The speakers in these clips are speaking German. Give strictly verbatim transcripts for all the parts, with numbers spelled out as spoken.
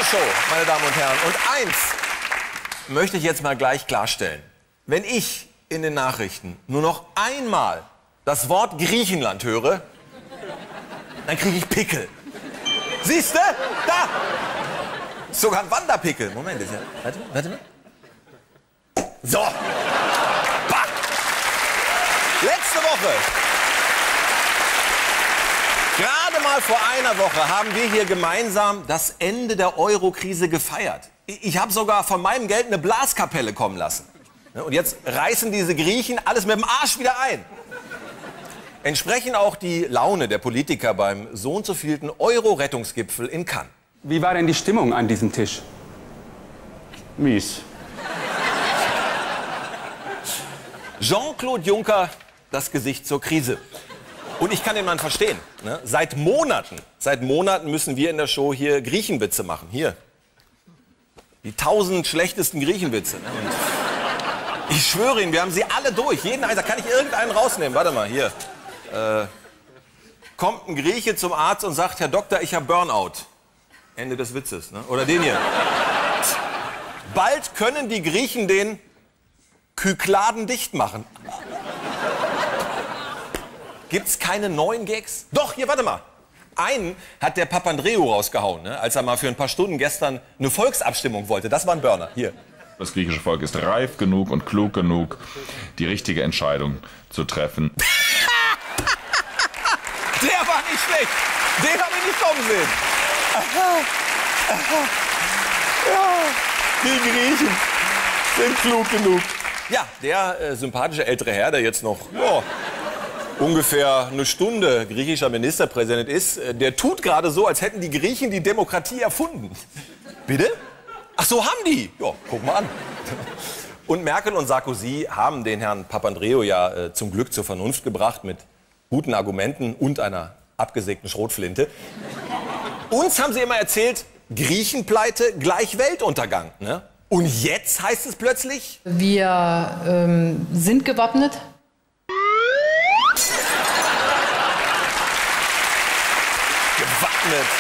Show, meine Damen und Herren. Und eins möchte ich jetzt mal gleich klarstellen. Wenn ich in den Nachrichten nur noch einmal das Wort Griechenland höre, dann kriege ich Pickel. Siehst du? Da! Sogar ein Wanderpickel. Moment, ist ja. Warte, warte mal. So. Bah. Letzte Woche. Gerade mal vor einer Woche haben wir hier gemeinsam das Ende der Euro-Krise gefeiert. Ich habe sogar von meinem Geld eine Blaskapelle kommen lassen. Und jetzt reißen diese Griechen alles mit dem Arsch wieder ein. Entsprechend auch die Laune der Politiker beim so und so vielten Euro-Rettungsgipfel in Cannes. Wie war denn die Stimmung an diesem Tisch? Mies. Jean-Claude Juncker, das Gesicht zur Krise. Und ich kann den Mann verstehen. Ne? Seit Monaten, seit Monaten müssen wir in der Show hier Griechenwitze machen. Hier. Die tausend schlechtesten Griechenwitze. Ne? Und ich schwöre Ihnen, wir haben sie alle durch. Jeden Einzelnen. Kann ich irgendeinen rausnehmen? Warte mal, hier. Äh, kommt ein Grieche zum Arzt und sagt, Herr Doktor, ich habe Burnout. Ende des Witzes. Ne? Oder den hier. Bald können die Griechen den Kykladen dicht machen. Gibt's keine neuen Gags? Doch, hier, warte mal. Einen hat der Papandreou rausgehauen, ne? Als er mal für ein paar Stunden gestern eine Volksabstimmung wollte. Das war ein Burner. Hier. Das griechische Volk ist reif genug und klug genug, die richtige Entscheidung zu treffen. Der war nicht schlecht. Den habe ich nicht kommen sehen. Aha. Aha. Ja, die Griechen sind klug genug. Ja, der äh, sympathische ältere Herr, der jetzt noch oh, ungefähr eine Stunde griechischer Ministerpräsident ist, äh, der tut gerade so, als hätten die Griechen die Demokratie erfunden. Bitte? Ach so, haben die? Ja, guck mal an. Und Merkel und Sarkozy haben den Herrn Papandreou ja äh, zum Glück zur Vernunft gebracht mit guten Argumenten und einer abgesägten Schrotflinte. Uns haben sie immer erzählt, Griechenpleite gleich Weltuntergang. Ne? Und jetzt heißt es plötzlich... Wir ähm, sind gewappnet. Gewappnet.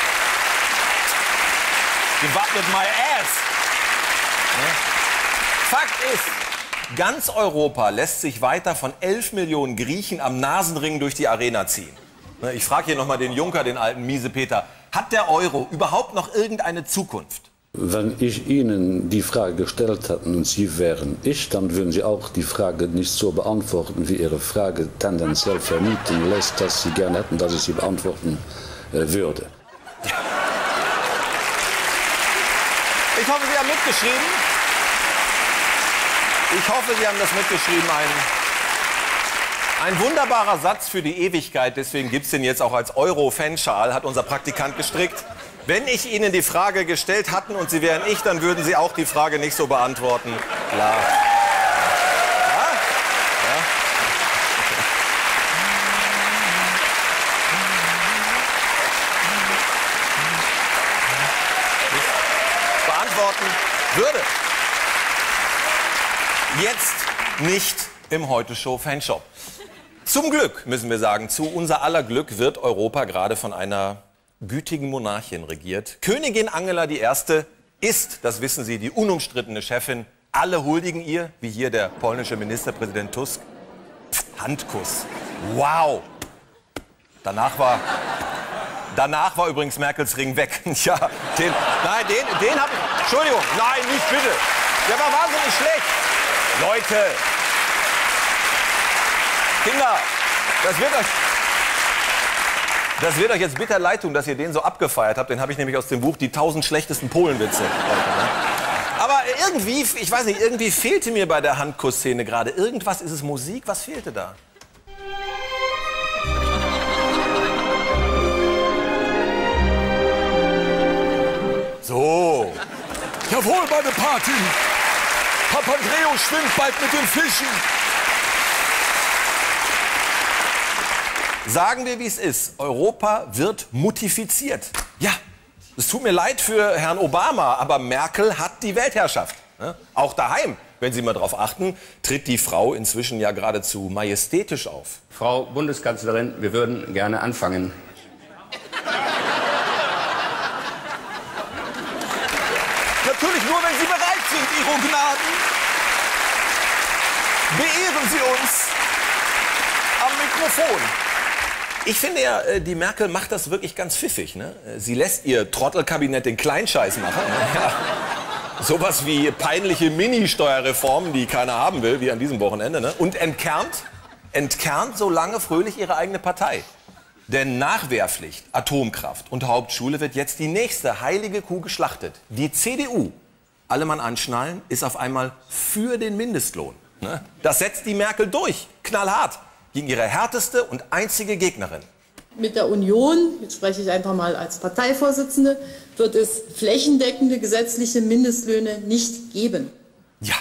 Gewappnet my ass. Ne? Fakt ist, ganz Europa lässt sich weiter von elf Millionen Griechen am Nasenring durch die Arena ziehen. Ne? Ich frage hier noch mal den Juncker, den alten Miesepeter. Hat der Euro überhaupt noch irgendeine Zukunft? Wenn ich Ihnen die Frage gestellt hätte und Sie wären ich, dann würden Sie auch die Frage nicht so beantworten, wie Ihre Frage tendenziell vermuten lässt, dass Sie gerne hätten, dass ich sie beantworten äh, würde. Ja. Ich hoffe, Sie haben mitgeschrieben. Ich hoffe, Sie haben das mitgeschrieben. Ein, ein wunderbarer Satz für die Ewigkeit. Deswegen gibt es den jetzt auch als Euro-Fanschal, hat unser Praktikant gestrickt. Wenn ich Ihnen die Frage gestellt hatten und Sie wären ich, dann würden Sie auch die Frage nicht so beantworten. Klar. Ja? Ja? Beantworten würde. Jetzt nicht im Heute-Show-Fanshop. Zum Glück, müssen wir sagen, zu unser aller Glück wird Europa gerade von einer gütigen Monarchin regiert. Königin Angela die Erste ist, das wissen Sie, die unumstrittene Chefin. Alle huldigen ihr, wie hier der polnische Ministerpräsident Tusk. Handkuss. Wow. Danach war, danach war übrigens Merkels Ring weg. Ja, den, nein, den, den habe ich... Entschuldigung, nein, nicht bitte. Der war wahnsinnig schlecht. Leute. Kinder, das wird euch... Das wird euch jetzt bitter leid tun, dass ihr den so abgefeiert habt. Den habe ich nämlich aus dem Buch Die tausend schlechtesten Polenwitze. Aber irgendwie, ich weiß nicht, irgendwie fehlte mir bei der Handkussszene gerade. Irgendwas, ist es Musik? Was fehlte da? So. Jawohl, meine Patin. Papandreou schwimmt bald mit den Fischen. Sagen wir, wie es ist. Europa wird mutifiziert. Ja, es tut mir leid für Herrn Obama, aber Merkel hat die Weltherrschaft. Ne? Auch daheim, wenn Sie mal drauf achten, tritt die Frau inzwischen ja geradezu majestätisch auf. Frau Bundeskanzlerin, wir würden gerne anfangen. Euro-Gnaden, beehren Sie uns am Mikrofon. Ich finde ja, die Merkel macht das wirklich ganz pfiffig. Ne? Sie lässt ihr Trottelkabinett den Kleinscheiß machen. Ne? Ja. Sowas wie peinliche Mini-Steuerreformen, die keiner haben will, wie an diesem Wochenende. Ne? Und entkernt, entkernt so lange fröhlich ihre eigene Partei. Denn Nachwehrpflicht, Atomkraft und Hauptschule wird jetzt die nächste heilige Kuh geschlachtet. Die C D U, alle Mann anschnallen, ist auf einmal für den Mindestlohn. Ne? Das setzt die Merkel durch, knallhart, gegen ihre härteste und einzige Gegnerin. Mit der Union, jetzt spreche ich einfach mal als Parteivorsitzende, wird es flächendeckende gesetzliche Mindestlöhne nicht geben. Ja.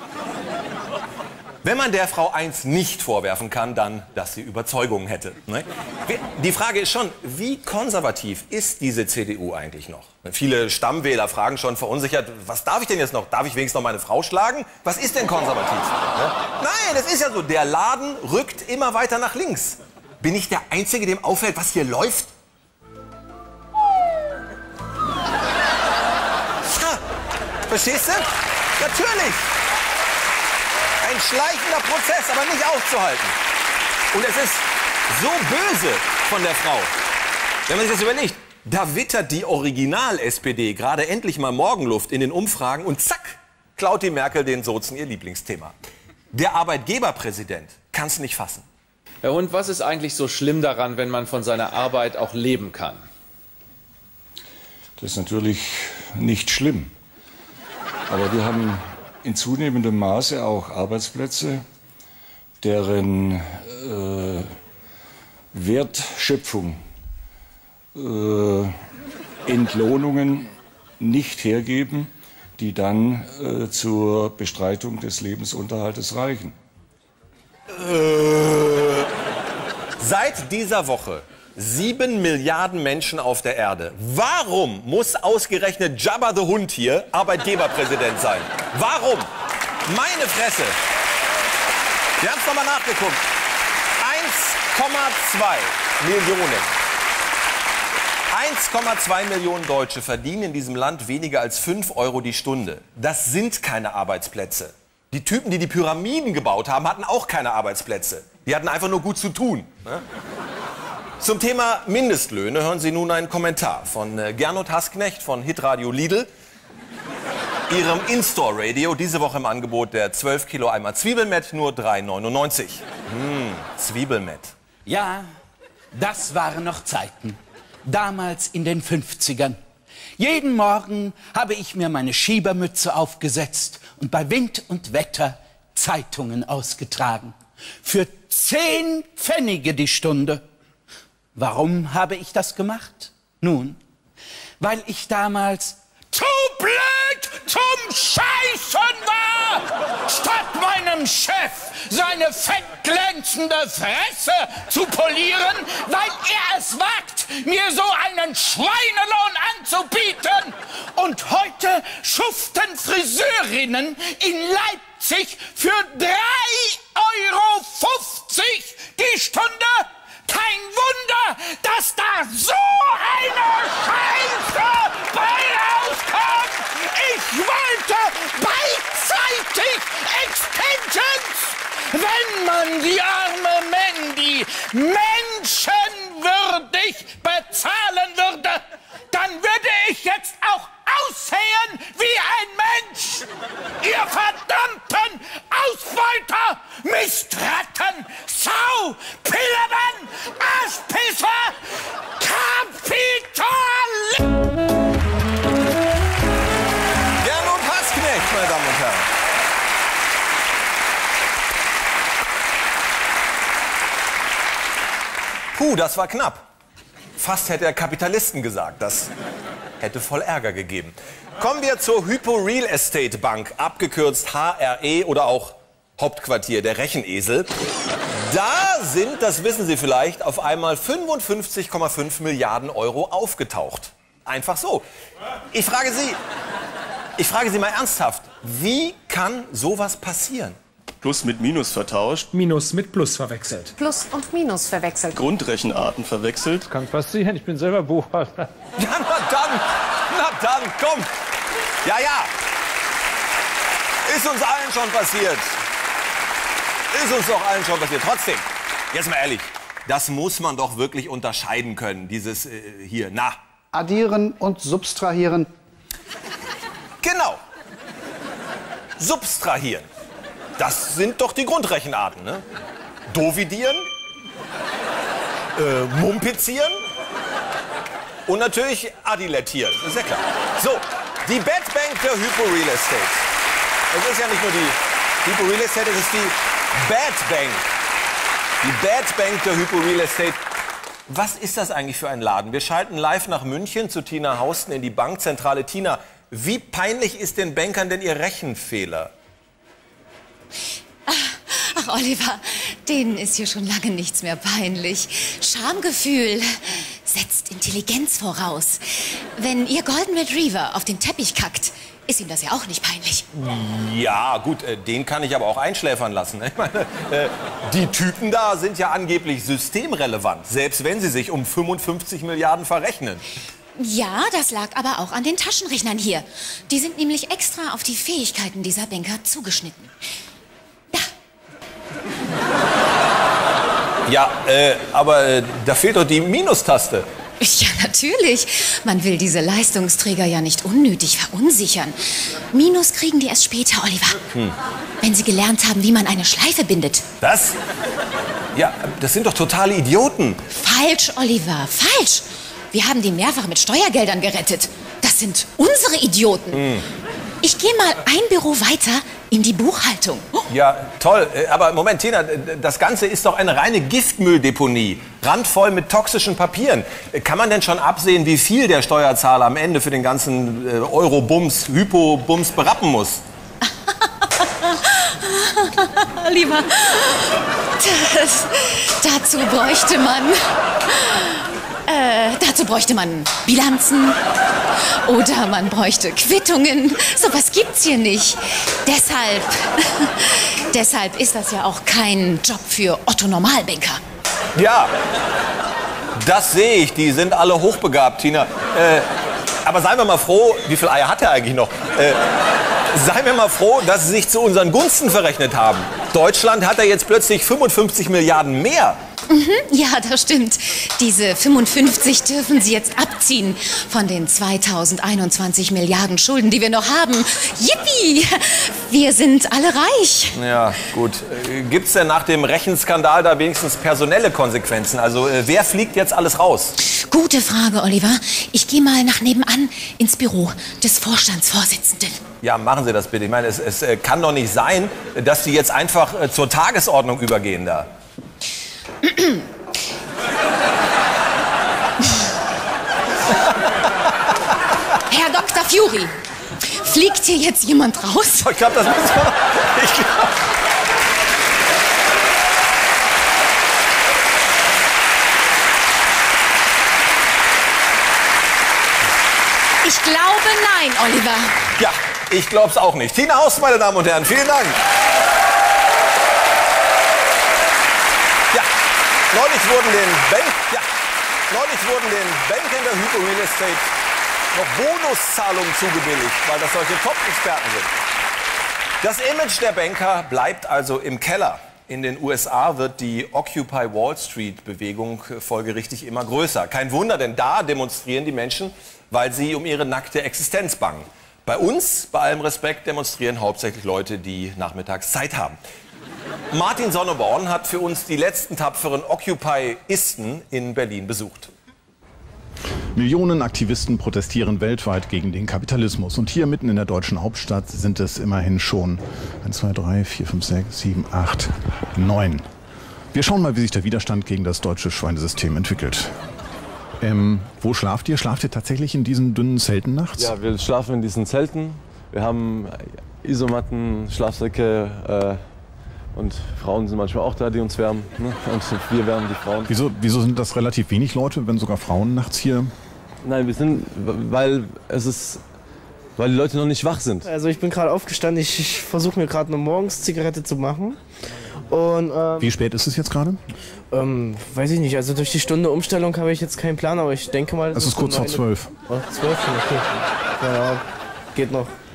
Wenn man der Frau eins nicht vorwerfen kann, dann, dass sie Überzeugungen hätte. Ne? Die Frage ist schon, wie konservativ ist diese C D U eigentlich noch? Viele Stammwähler fragen schon verunsichert, was darf ich denn jetzt noch? Darf ich wenigstens noch meine Frau schlagen? Was ist denn konservativ? Ne? Nein, das ist ja so, der Laden rückt immer weiter nach links. Bin ich der Einzige, dem auffällt, was hier läuft? Ha, verstehst du? Natürlich. Ein schleichender Prozess, aber nicht aufzuhalten. Und es ist so böse von der Frau. Wenn man sich das überlegt, da wittert die Original-S P D gerade endlich mal Morgenluft in den Umfragen und zack, klaut die Merkel den Sozen ihr Lieblingsthema. Der Arbeitgeberpräsident kann es nicht fassen. Herr Hund, was ist eigentlich so schlimm daran, wenn man von seiner Arbeit auch leben kann? Das ist natürlich nicht schlimm. Aber wir haben in zunehmendem Maße auch Arbeitsplätze, deren äh, Wertschöpfung äh, Entlohnungen nicht hergeben, die dann äh, zur Bestreitung des Lebensunterhaltes reichen. Äh, seit dieser Woche sieben Milliarden Menschen auf der Erde. Warum muss ausgerechnet Jabba the Hund hier Arbeitgeberpräsident sein? Warum? Meine Fresse. Wir haben es nochmal nachgeguckt. eins Komma zwei Millionen. eins Komma zwei Millionen Deutsche verdienen in diesem Land weniger als fünf Euro die Stunde. Das sind keine Arbeitsplätze. Die Typen, die die Pyramiden gebaut haben, hatten auch keine Arbeitsplätze. Die hatten einfach nur gut zu tun. Ne? Zum Thema Mindestlöhne hören Sie nun einen Kommentar von äh, Gernot Hassknecht von Hitradio Lidl, ihrem In-Store-Radio, diese Woche im Angebot der zwölf Kilo Eimer Zwiebelmett, nur drei neunundneunzig. Hm, Zwiebelmett. Ja, das waren noch Zeiten. Damals in den fünfzigern. Jeden Morgen habe ich mir meine Schiebermütze aufgesetzt und bei Wind und Wetter Zeitungen ausgetragen. Für zehn Pfennige die Stunde. Warum habe ich das gemacht? Nun, weil ich damals zu blöd zum Scheißen war, statt meinem Chef seine fettglänzende Fresse zu polieren, weil er es wagt, mir so einen Schweinelohn anzubieten. Und heute schuften Friseurinnen in Leipzig für drei Euro fünfzig die Stunde. Kein Wunder, dass da so eine Scheiße bei rauskommt. Ich wollte beidseitig Extensions. Wenn man die arme Mandy menschenwürdig bezahlen würde, dann würde ich jetzt auch aussehen wie ein Mensch. Ihr verdammten Ausbeuter, Mistratten, Sau, Pillemann, Arschpisser, Kapitalisten. Gernot Hassknecht, meine Damen und Herren. Puh, das war knapp. Fast hätte er Kapitalisten gesagt. Das hätte voll Ärger gegeben. Kommen wir zur Hypo Real Estate Bank, abgekürzt H R E oder auch Hauptquartier der Rechenesel. Da sind, das wissen Sie vielleicht, auf einmal fünfundfünfzig Komma fünf Milliarden Euro aufgetaucht. Einfach so. Ich frage Sie, ich frage Sie mal ernsthaft, wie kann sowas passieren? Plus mit Minus vertauscht. Minus mit Plus verwechselt. Plus und Minus verwechselt. Grundrechenarten verwechselt. Kann passieren, ich bin selber Buchhalter. Ja, na dann, na dann, komm. Ja, ja. Ist uns allen schon passiert. Ist uns doch allen schon passiert. Trotzdem, jetzt mal ehrlich, das muss man doch wirklich unterscheiden können, dieses äh, hier, na. Addieren und subtrahieren. Genau. Subtrahieren. Das sind doch die Grundrechenarten, ne? Dividieren, äh, multiplizieren und natürlich addilettieren. Das ist ja klar. So, die Bad Bank der Hypo Real Estate. Es ist ja nicht nur die Hypo Real Estate, es ist die Bad Bank. Die Bad Bank der Hypo Real Estate. Was ist das eigentlich für ein Laden? Wir schalten live nach München zu Tina Hausten in die Bankzentrale. Tina, wie peinlich ist den Bankern denn ihr Rechenfehler? Ach, Oliver, denen ist hier schon lange nichts mehr peinlich. Schamgefühl setzt Intelligenz voraus. Wenn Ihr Golden Retriever auf den Teppich kackt, ist ihm das ja auch nicht peinlich. Ja, gut, äh, den kann ich aber auch einschläfern lassen. Ich meine, äh, die Typen da sind ja angeblich systemrelevant, selbst wenn sie sich um fünfundfünfzig Milliarden verrechnen. Ja, das lag aber auch an den Taschenrechnern hier. Die sind nämlich extra auf die Fähigkeiten dieser Banker zugeschnitten. Ja, äh, aber äh, da fehlt doch die Minustaste. Ja, natürlich. Man will diese Leistungsträger ja nicht unnötig verunsichern. Minus kriegen die erst später, Oliver. Hm. Wenn sie gelernt haben, wie man eine Schleife bindet. Was? Ja, das sind doch totale Idioten. Falsch, Oliver, falsch. Wir haben die mehrfach mit Steuergeldern gerettet. Das sind unsere Idioten. Hm. Ich gehe mal ein Büro weiter in die Buchhaltung. Oh. Ja, toll. Aber Moment, Tina, das Ganze ist doch eine reine Giftmülldeponie. Randvoll mit toxischen Papieren. Kann man denn schon absehen, wie viel der Steuerzahler am Ende für den ganzen Euro-Bums, Hypo-Bums berappen muss? Lieber, das, dazu bräuchte man... Äh, dazu bräuchte man Bilanzen oder man bräuchte Quittungen. Sowas gibt's hier nicht. Deshalb, deshalb ist das ja auch kein Job für Otto-Normalbanker. Ja, das sehe ich. Die sind alle hochbegabt, Tina. Äh, aber seien wir mal froh, wie viele Eier hat er eigentlich noch? Äh, seien wir mal froh, dass sie sich zu unseren Gunsten verrechnet haben. Deutschland hat ja jetzt plötzlich fünfundfünfzig Milliarden mehr. Mhm, ja, das stimmt. Diese fünfundfünfzig dürfen Sie jetzt abziehen von den zweitausendeinundzwanzig Milliarden Schulden, die wir noch haben. Yippie! Wir sind alle reich. Ja, gut. Gibt's denn nach dem Rechenskandal da wenigstens personelle Konsequenzen? Also, wer fliegt jetzt alles raus? Gute Frage, Oliver. Ich gehe mal nach nebenan ins Büro des Vorstandsvorsitzenden. Ja, machen Sie das bitte. Ich meine, es, es kann doch nicht sein, dass Sie jetzt einfach zur Tagesordnung übergehen da. Herr Doktor Fury, fliegt hier jetzt jemand raus? Ich glaube, das muss man... Ich glaub... Ich glaube, nein, Oliver. Ja, ich glaube es auch nicht. Tina Hausten, meine Damen und Herren, vielen Dank. Ja, neulich wurden den Bank, ja, neulich wurden den Bankern der Hypo Real Estate noch Bonuszahlungen zugebilligt, weil das solche Top-Experten sind. Das Image der Banker bleibt also im Keller. In den U S A wird die Occupy Wall Street-Bewegung folgerichtig immer größer. Kein Wunder, denn da demonstrieren die Menschen, weil sie um ihre nackte Existenz bangen. Bei uns, bei allem Respekt, demonstrieren hauptsächlich Leute, die nachmittags Zeit haben. Martin Sonneborn hat für uns die letzten tapferen Occupy-Isten in Berlin besucht. Millionen Aktivisten protestieren weltweit gegen den Kapitalismus. Und hier mitten in der deutschen Hauptstadt sind es immerhin schon eins, zwei, drei, vier, fünf, sechs, sieben, acht, neun. Wir schauen mal, wie sich der Widerstand gegen das deutsche Schweinesystem entwickelt. Ähm, wo schlaft ihr? Schlaft ihr tatsächlich in diesen dünnen Zelten nachts? Ja, wir schlafen in diesen Zelten. Wir haben Isomatten, Schlafsäcke äh, und Frauen sind manchmal auch da, die uns wärmen. Ne? Und wir wärmen die Frauen. Wieso, wieso sind das relativ wenig Leute, wenn sogar Frauen nachts hier? Nein, wir sind, weil es ist, weil die Leute noch nicht wach sind. Also ich bin gerade aufgestanden. Ich, ich versuche mir gerade eine Morgens-Zigarette zu machen. Und, ähm, Wie spät ist es jetzt gerade? Ähm, weiß ich nicht. Also durch die Stunde Umstellung habe ich jetzt keinen Plan, aber ich denke mal... Es ist kurz vor zwölf. Oh, zwölf, okay. Ja, geht noch.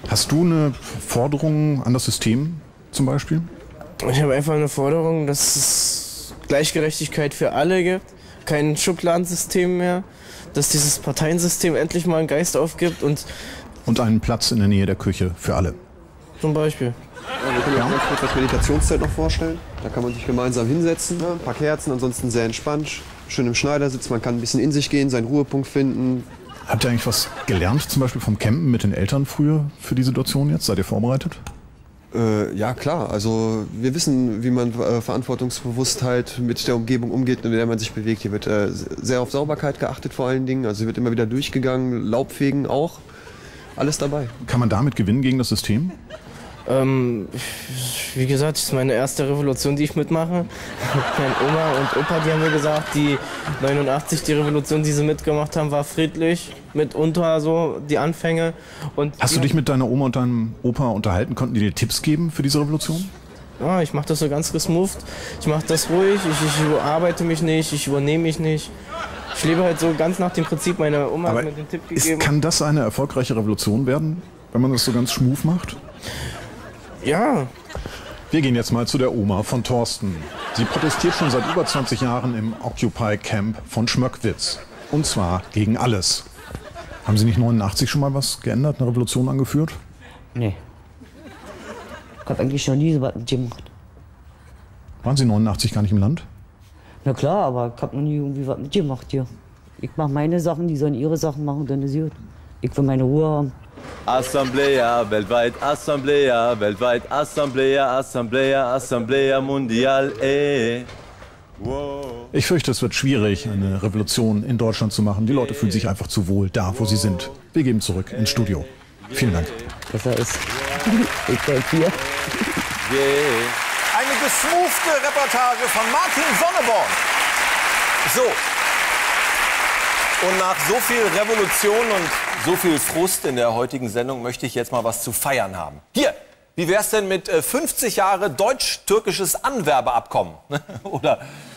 Hast du eine Forderung an das System zum Beispiel? Ich habe einfach eine Forderung, dass es Gleichgerechtigkeit für alle gibt, kein Schubladensystem mehr, dass dieses Parteiensystem endlich mal einen Geist aufgibt und... Und einen Platz in der Nähe der Küche für alle. Zum Beispiel. Ja, wir können uns ganz kurz das Meditationszelt noch vorstellen. Da kann man sich gemeinsam hinsetzen, ein paar Kerzen, ansonsten sehr entspannt, schön im Schneidersitz, man kann ein bisschen in sich gehen, seinen Ruhepunkt finden. Habt ihr eigentlich was gelernt, zum Beispiel vom Campen mit den Eltern früher für die Situation jetzt? Seid ihr vorbereitet? Äh, ja, klar. Also wir wissen, wie man äh, Verantwortungsbewusstheit mit der Umgebung umgeht, in der man sich bewegt. Hier wird äh, sehr auf Sauberkeit geachtet vor allen Dingen. Also hier wird immer wieder durchgegangen, Laubfegen auch. Alles dabei. Kann man damit gewinnen gegen das System? Ähm, wie gesagt, das ist meine erste Revolution, die ich mitmache. Meine Oma und Opa, die haben mir gesagt, die neunundachtzig, die Revolution, die sie mitgemacht haben, war friedlich. Mitunter so die Anfänge. Und Hast du dich mit deiner Oma und deinem Opa unterhalten? Konnten die dir Tipps geben für diese Revolution? Ja, ich mache das so ganz gesmooth. Ich mache das ruhig, ich, ich überarbeite mich nicht, ich übernehme mich nicht. Ich lebe halt so ganz nach dem Prinzip, meine Oma Aber hat mir den Tipp ist, gegeben. kann das eine erfolgreiche Revolution werden, wenn man das so ganz schmooth macht? Ja. Wir gehen jetzt mal zu der Oma von Thorsten. Sie protestiert schon seit über zwanzig Jahren im Occupy Camp von Schmöckwitz. Und zwar gegen alles. Haben Sie nicht neunundachtzig schon mal was geändert, eine Revolution angeführt? Nee. Ich habe eigentlich noch nie so was mit dem gemacht. Waren Sie neunundachtzig gar nicht im Land? Na klar, aber ich habe noch nie irgendwie was mit dir gemacht hier. Ich mache meine Sachen, die sollen ihre Sachen machen, dann ist gut. Ich will meine Ruhe haben. Assemblea weltweit, Assemblea weltweit, Assemblea, Assemblea, Assemblea Mundial, eh. Wow. Ich fürchte, es wird schwierig, eine Revolution in Deutschland zu machen. Die Leute fühlen sich einfach zu wohl da, wo sie sind. Wir geben zurück ins Studio. Vielen Dank. Besser ist. Ich bleib hier. Eine gesmoofte Reportage von Martin Sonneborn. So. Und nach so viel Revolution und so viel Frust in der heutigen Sendung möchte ich jetzt mal was zu feiern haben. Hier, wie wär's denn mit äh, fünfzig Jahre deutsch-türkisches Anwerbeabkommen? Oder,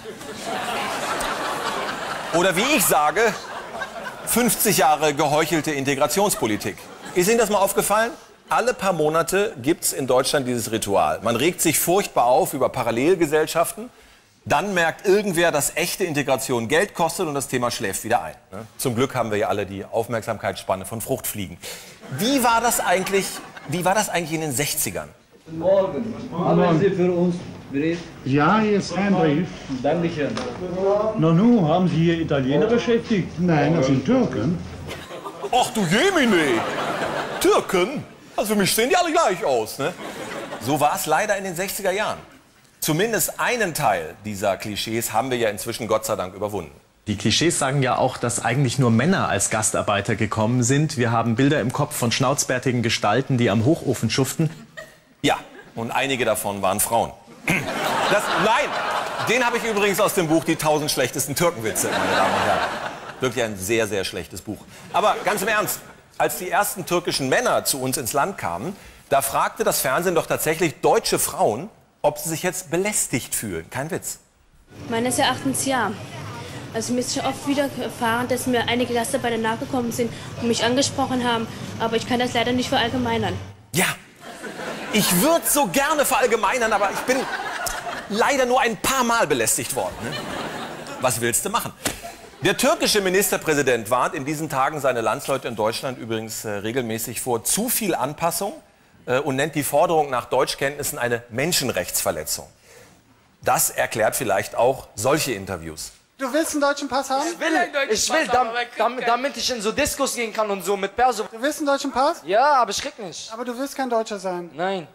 oder wie ich sage, fünfzig Jahre geheuchelte Integrationspolitik. Ist Ihnen das mal aufgefallen? Alle paar Monate gibt's in Deutschland dieses Ritual. Man regt sich furchtbar auf über Parallelgesellschaften. Dann merkt irgendwer, dass echte Integration Geld kostet und das Thema schläft wieder ein. Zum Glück haben wir ja alle die Aufmerksamkeitsspanne von Fruchtfliegen. Wie war das eigentlich, wie war das eigentlich in den sechzigern? Guten Morgen. Haben Sie für uns Brief? Ja, hier ist ein Brief. Dankeschön. Na nun, haben Sie hier Italiener beschäftigt? Nein, das sind Türken. Ach du Jemine! Türken? Also für mich sehen die alle gleich aus, ne? So war es leider in den sechziger Jahren. Zumindest einen Teil dieser Klischees haben wir ja inzwischen Gott sei Dank überwunden. Die Klischees sagen ja auch, dass eigentlich nur Männer als Gastarbeiter gekommen sind. Wir haben Bilder im Kopf von schnauzbärtigen Gestalten, die am Hochofen schuften. Ja, und einige davon waren Frauen. Das, nein, den habe ich übrigens aus dem Buch Die tausend schlechtesten Türkenwitze, meine Damen und Herren. Wirklich ein sehr, sehr schlechtes Buch. Aber ganz im Ernst, als die ersten türkischen Männer zu uns ins Land kamen, da fragte das Fernsehen doch tatsächlich deutsche Frauen, ob sie sich jetzt belästigt fühlen. Kein Witz. Meines Erachtens ja. Also mir ist schon oft wieder erfahren, dass mir einige Gastarbeiter nachgekommen sind und mich angesprochen haben. Aber ich kann das leider nicht verallgemeinern. Ja, ich würde so gerne verallgemeinern, aber ich bin leider nur ein paar Mal belästigt worden. Ne? Was willst du machen? Der türkische Ministerpräsident warnt in diesen Tagen seine Landsleute in Deutschland übrigens äh, regelmäßig vor zu viel Anpassung äh, und nennt die Forderung nach Deutschkenntnissen eine Menschenrechtsverletzung. Das erklärt vielleicht auch solche Interviews. Du willst einen deutschen Pass haben? Ich will, ich will dam, dam, damit ich in so Diskos gehen kann und so mit Perso. Du willst einen deutschen Pass? Ja, aber ich krieg nicht. Aber du willst kein Deutscher sein. Nein.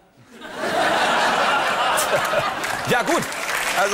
Ja gut, also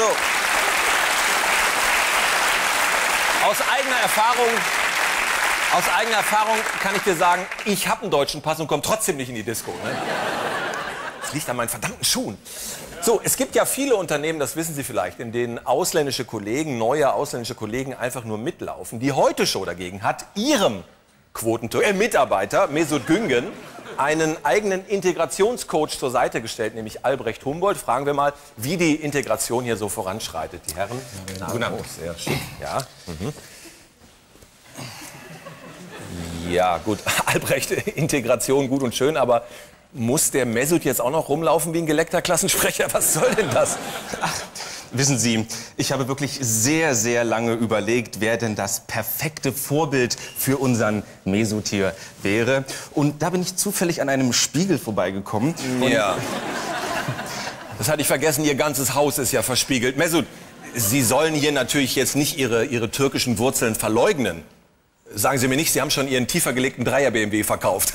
aus eigener Erfahrung, aus eigener Erfahrung kann ich dir sagen, ich habe einen deutschen Pass und komme trotzdem nicht in die Disco. Ne? Das liegt an meinen verdammten Schuhen. So, es gibt ja viele Unternehmen, das wissen Sie vielleicht, in denen ausländische Kollegen, neue ausländische Kollegen einfach nur mitlaufen. Die Heute-Show dagegen hat ihrem Quotentür äh, Mitarbeiter, Mesut Güngön, einen eigenen Integrationscoach zur Seite gestellt, nämlich Albrecht Humboldt. Fragen wir mal, wie die Integration hier so voranschreitet. Die Herren, guten Abend. Sehr schick. Ja. Mhm. Ja, gut, Albrecht, Integration gut und schön, aber muss der Mesut jetzt auch noch rumlaufen wie ein geleckter Klassensprecher? Was soll denn das? Ach, wissen Sie, ich habe wirklich sehr, sehr lange überlegt, wer denn das perfekte Vorbild für unseren Mesut hier wäre. Und da bin ich zufällig an einem Spiegel vorbeigekommen. Ja. Das hatte ich vergessen, Ihr ganzes Haus ist ja verspiegelt. Mesut, Sie sollen hier natürlich jetzt nicht Ihre, Ihre türkischen Wurzeln verleugnen. Sagen Sie mir nicht, Sie haben schon Ihren tiefer gelegten Dreier-B M W verkauft.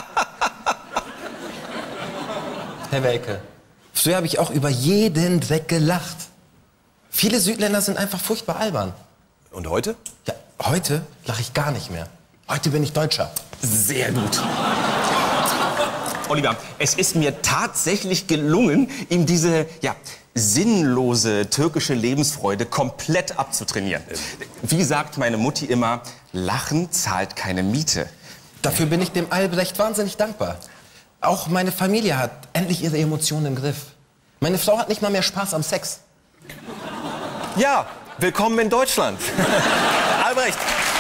Herr Welke, früher habe ich auch über jeden Dreck gelacht. Viele Südländer sind einfach furchtbar albern. Und heute? Ja, heute lache ich gar nicht mehr. Heute bin ich Deutscher. Sehr gut. Oliver, es ist mir tatsächlich gelungen, ihm diese, ja, sinnlose türkische Lebensfreude komplett abzutrainieren. Wie sagt meine Mutti immer, Lachen zahlt keine Miete. Dafür bin ich dem Albrecht wahnsinnig dankbar. Auch meine Familie hat endlich ihre Emotionen im Griff. Meine Frau hat nicht mal mehr Spaß am Sex. Ja, willkommen in Deutschland. Albrecht.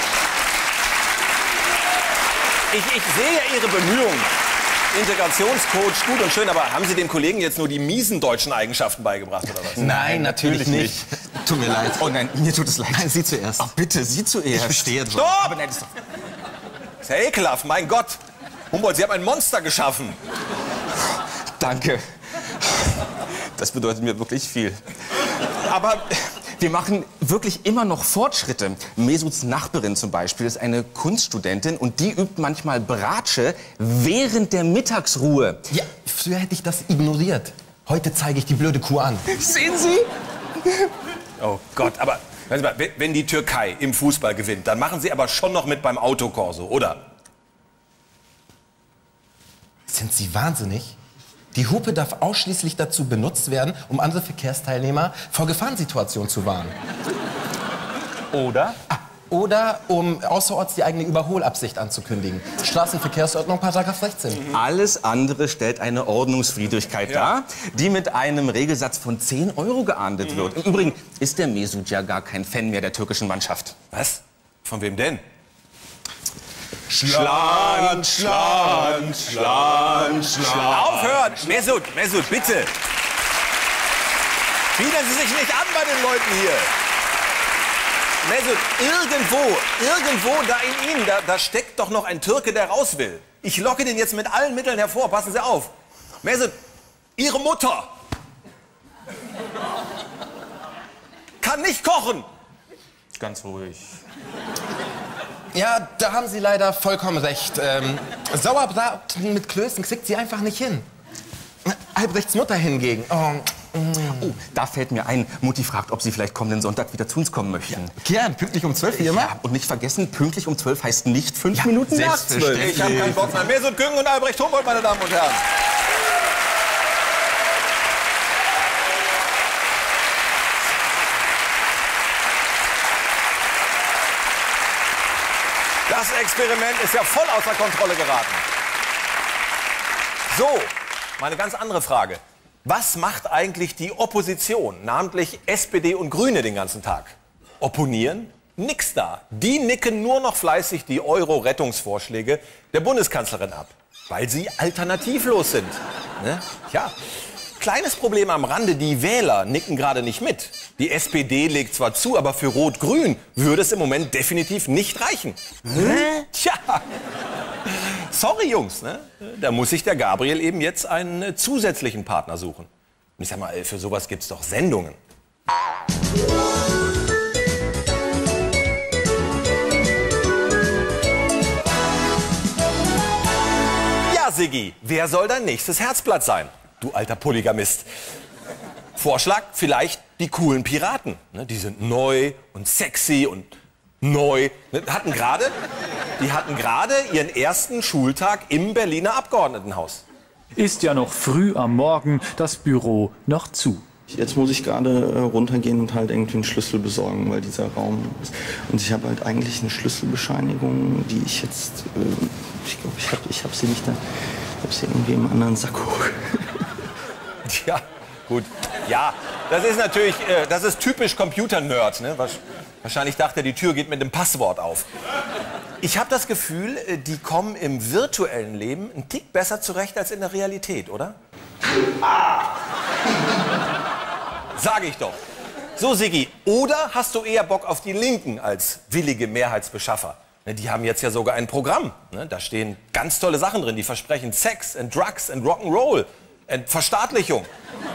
Ich, ich sehe ja Ihre Bemühungen. Integrationscoach, gut und schön, aber haben Sie den Kollegen jetzt nur die miesen deutschen Eigenschaften beigebracht, oder was? Nein, natürlich nicht. Tut mir leid. Oh nein, mir tut es leid. Nein, Sie zuerst. Ach bitte, Sie zuerst. Ich verstehe schon. Stopp! Aber nein, das ist doch... Das ist ja ekelhaft, mein Gott. Humboldt, Sie haben ein Monster geschaffen. Danke. Das bedeutet mir wirklich viel. Aber wir machen wirklich immer noch Fortschritte. Mesuts Nachbarin zum Beispiel ist eine Kunststudentin und die übt manchmal Bratsche während der Mittagsruhe. Ja, früher hätte ich das ignoriert. Heute zeige ich die blöde Kuh an. Sehen Sie? Oh Gott, aber hören Sie mal, wenn die Türkei im Fußball gewinnt, dann machen Sie aber schon noch mit beim Autokorso, oder? Sind Sie wahnsinnig? Die Hupe darf ausschließlich dazu benutzt werden, um andere Verkehrsteilnehmer vor Gefahrensituationen zu warnen. Oder? Ah, oder um außerorts die eigene Überholabsicht anzukündigen. Straßenverkehrsordnung, Paragraph sechzehn. Alles andere stellt eine Ordnungswidrigkeit Ja. dar, die mit einem Regelsatz von zehn Euro geahndet wird. Im Übrigen ist der Mesut ja gar kein Fan mehr der türkischen Mannschaft. Was? Von wem denn? Schland, Schland, Schland, Schland. Aufhören! Mesut, Mesut, bitte! Biedern Sie sich nicht an bei den Leuten hier! Mesut, irgendwo, irgendwo da in Ihnen, da, da steckt doch noch ein Türke, der raus will. Ich locke den jetzt mit allen Mitteln hervor, passen Sie auf. Mesut, Ihre Mutter kann nicht kochen. Ganz ruhig. Ja, da haben Sie leider vollkommen recht. Ähm, Sauerbraten mit Klößen kriegt sie einfach nicht hin. Albrechts Mutter hingegen. Oh, oh, da fällt mir ein, Mutti fragt, ob Sie vielleicht kommenden Sonntag wieder zu uns kommen möchten. Ja, gern, pünktlich um zwölf, wie immer. Ja, und nicht vergessen, pünktlich um zwölf heißt nicht fünf Ja, Minuten nach zwölf. Ich habe keinen Bock mehr. Mesut Günggen und Albrecht Humboldt, meine Damen und Herren. Das Experiment ist ja voll außer Kontrolle geraten. So, meine ganz andere Frage. Was macht eigentlich die Opposition, namentlich S P D und Grüne, den ganzen Tag? Opponieren? Nix da. Die nicken nur noch fleißig die Euro-Rettungsvorschläge der Bundeskanzlerin ab, weil sie alternativlos sind. Ne? Ja. Kleines Problem am Rande, die Wähler nicken gerade nicht mit. Die S P D legt zwar zu, aber für Rot-Grün würde es im Moment definitiv nicht reichen. Hä? Tja, sorry Jungs, ne? Da muss sich der Gabriel eben jetzt einen äh, zusätzlichen Partner suchen. Und ich sag mal, für sowas gibt's doch Sendungen. Ja, Siggi, wer soll dein nächstes Herzblatt sein? Du alter Polygamist. Vorschlag, vielleicht die coolen Piraten. Ne, die sind neu und sexy und neu. Ne, hatten gerade, die hatten gerade ihren ersten Schultag im Berliner Abgeordnetenhaus. Ist ja noch früh am Morgen, das Büro noch zu. Jetzt muss ich gerade äh, runtergehen und halt irgendwie einen Schlüssel besorgen, weil dieser Raum ist. Und ich habe halt eigentlich eine Schlüsselbescheinigung, die ich jetzt, äh, ich glaube, ich habe ich hab sie nicht da, ich habe sie irgendwie im anderen Sack hoch. Tja, gut. Ja, das ist natürlich, äh, das ist typisch Computer-Nerd. Ne? Wahrscheinlich dachte er, die Tür geht mit dem Passwort auf. Ich habe das Gefühl, die kommen im virtuellen Leben einen Tick besser zurecht als in der Realität, oder? Sage ich doch. So, Siggi, oder hast du eher Bock auf die Linken als willige Mehrheitsbeschaffer? Die haben jetzt ja sogar ein Programm. Da stehen ganz tolle Sachen drin, die versprechen Sex and Drugs and Rock'n'Roll und Verstaatlichung.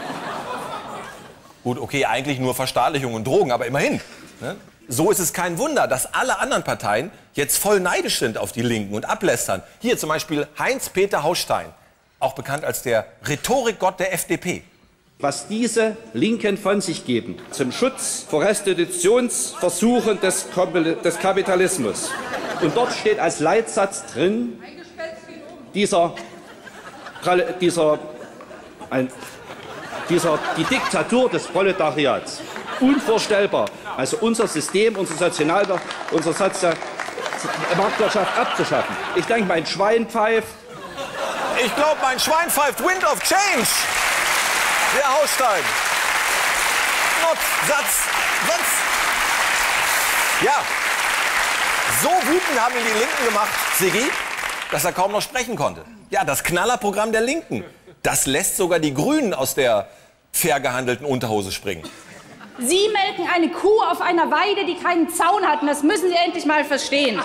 Gut, okay, eigentlich nur Verstaatlichung und Drogen, aber immerhin. So ist es kein Wunder, dass alle anderen Parteien jetzt voll neidisch sind auf die Linken und ablästern. Hier zum Beispiel Heinz-Peter Hausstein, auch bekannt als der Rhetorikgott der F D P. Was diese Linken von sich geben, zum Schutz vor Restitutionsversuchen des, des Kapitalismus. Und dort steht als Leitsatz drin, dieser, dieser, ein, dieser, die Diktatur des Proletariats. Unvorstellbar. Also unser System, unser Sozialwirtschaft, unsere Sozial Marktwirtschaft abzuschaffen. Ich denke, mein Schwein pfeift. Ich glaube, mein Schwein pfeift Wind of Change. Der Hausstein. Not, Satz, Satz. Ja, so wütend haben ihn die Linken gemacht, Siggi, dass er kaum noch sprechen konnte. Ja, das Knallerprogramm der Linken, das lässt sogar die Grünen aus der fair gehandelten Unterhose springen. Sie melken eine Kuh auf einer Weide, die keinen Zaun hat. Und das müssen Sie endlich mal verstehen.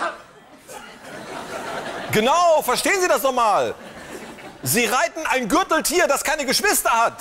Genau, verstehen Sie das doch mal. Sie reiten ein Gürteltier, das keine Geschwister hat.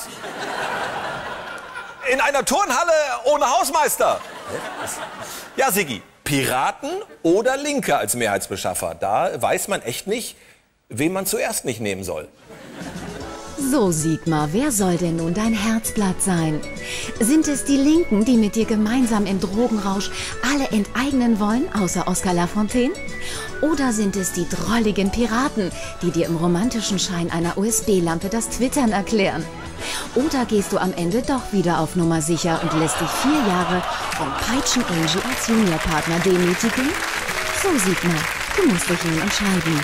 In einer Turnhalle ohne Hausmeister. Ja, Siggi, Piraten oder Linke als Mehrheitsbeschaffer? Da weiß man echt nicht, wen man zuerst nicht nehmen soll. So, Sigmar, wer soll denn nun dein Herzblatt sein? Sind es die Linken, die mit dir gemeinsam im Drogenrausch alle enteignen wollen, außer Oskar Lafontaine? Oder sind es die drolligen Piraten, die dir im romantischen Schein einer U S B-Lampe das Twittern erklären? Oder gehst du am Ende doch wieder auf Nummer sicher und lässt dich vier Jahre von Peitschen-Angie als Juniorpartner demütigen? So, Sigmar, du musst dich nun entscheiden.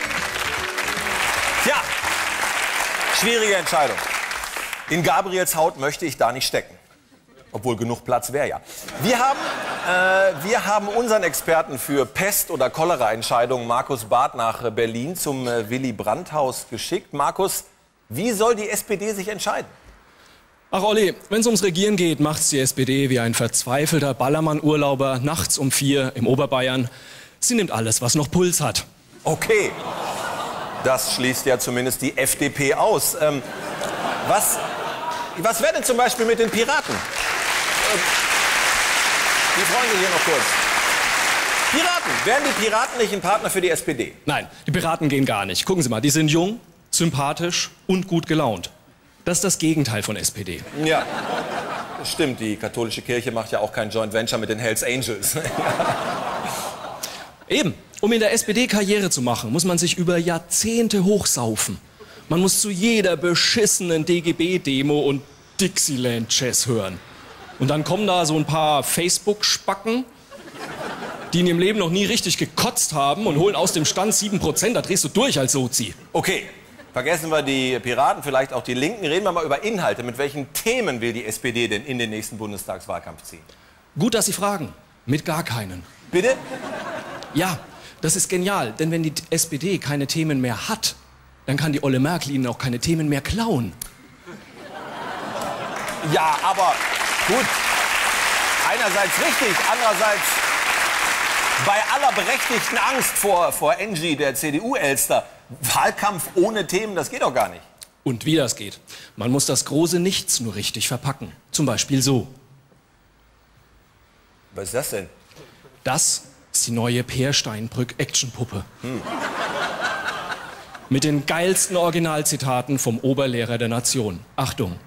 Tja, schwierige Entscheidung. In Gabriels Haut möchte ich da nicht stecken. Obwohl genug Platz wäre ja. Wir haben, äh, wir haben unseren Experten für Pest- oder Cholera-Entscheidungen, Markus Barth, nach Berlin zum äh, Willy-Brandt-Haus geschickt. Markus, wie soll die S P D sich entscheiden? Ach Olli, wenn es ums Regieren geht, macht's die S P D wie ein verzweifelter Ballermann-Urlauber nachts um vier im Oberbayern. Sie nimmt alles, was noch Puls hat. Okay, das schließt ja zumindest die F D P aus. Ähm, was was wäre denn zum Beispiel mit den Piraten? Die freuen sich hier noch kurz. Piraten, wären die Piraten nicht ein Partner für die S P D? Nein, die Piraten gehen gar nicht. Gucken Sie mal, die sind jung, sympathisch und gut gelaunt. Das ist das Gegenteil von S P D. Ja, das stimmt. Die katholische Kirche macht ja auch kein Joint Venture mit den Hells Angels. Eben, um in der S P D Karriere zu machen, muss man sich über Jahrzehnte hochsaufen. Man muss zu jeder beschissenen D G B-Demo und Dixieland-Jazz hören. Und dann kommen da so ein paar Facebook-Spacken, die in ihrem Leben noch nie richtig gekotzt haben und holen aus dem Stand sieben Prozent. Da drehst du durch als Sozi. Okay, vergessen wir die Piraten, vielleicht auch die Linken. Reden wir mal über Inhalte. Mit welchen Themen will die S P D denn in den nächsten Bundestagswahlkampf ziehen? Gut, dass Sie fragen. Mit gar keinen. Bitte? Ja, das ist genial. Denn wenn die S P D keine Themen mehr hat, dann kann die olle Merkel ihnen auch keine Themen mehr klauen. Ja, aber gut. Einerseits richtig, andererseits bei aller berechtigten Angst vor, vor Angie, der C D U-Elster, Wahlkampf ohne Themen, das geht doch gar nicht. Und wie das geht. Man muss das große Nichts nur richtig verpacken. Zum Beispiel so. Was ist das denn? Das ist die neue Peer Steinbrück-Actionpuppe. Hm. Mit den geilsten Originalzitaten vom Oberlehrer der Nation. Achtung.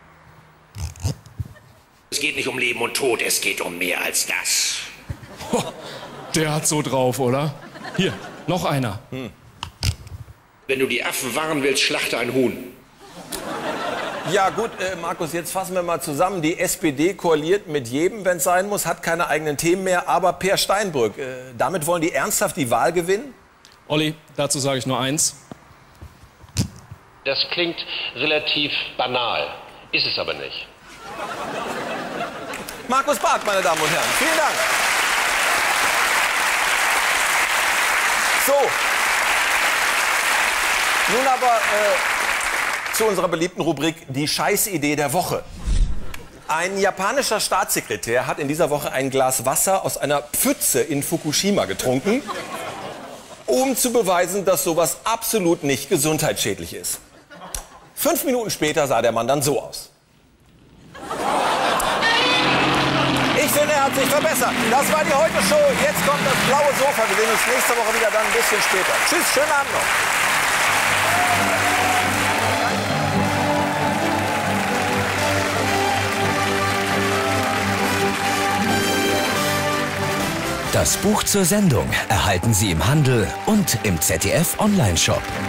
Es geht nicht um Leben und Tod, es geht um mehr als das. Ho, der hat so drauf, oder? Hier, noch einer. Hm. Wenn du die Affen warnen willst, schlachte ein Huhn. Ja gut, äh, Markus, jetzt fassen wir mal zusammen. Die S P D koaliert mit jedem, wenn es sein muss, hat keine eigenen Themen mehr, aber Peer Steinbrück. Äh, damit wollen die ernsthaft die Wahl gewinnen? Olli, dazu sage ich nur eins. Das klingt relativ banal, ist es aber nicht. Markus Barth, meine Damen und Herren, vielen Dank. So. Nun aber äh, zu unserer beliebten Rubrik Die Scheißidee der Woche. Ein japanischer Staatssekretär hat in dieser Woche ein Glas Wasser aus einer Pfütze in Fukushima getrunken, um zu beweisen, dass sowas absolut nicht gesundheitsschädlich ist. Fünf Minuten später sah der Mann dann so aus. Ich finde, er hat sich verbessert. Das war die Heute-Show. Jetzt kommt das blaue Sofa. Wir sehen uns nächste Woche wieder, dann ein bisschen später. Tschüss, schönen Abend noch. Das Buch zur Sendung erhalten Sie im Handel und im Z D F Online-Shop.